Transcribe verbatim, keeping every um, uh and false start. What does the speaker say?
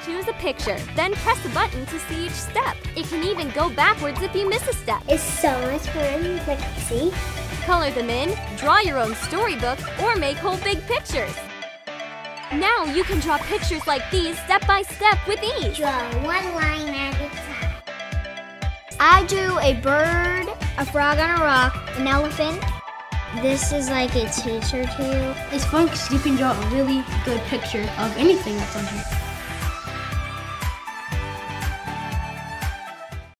Choose a picture, then press a button to see each step. It can even go backwards if you miss a step. It's so much fun. Like, see? Color them in, draw your own storybook, or make whole big pictures. Now you can draw pictures like these step by step with ease. Draw one line at a time. I drew a bird, a frog on a rock, an elephant. This is like a teacher too. It's fun because you can draw a really good picture of anything that's on here.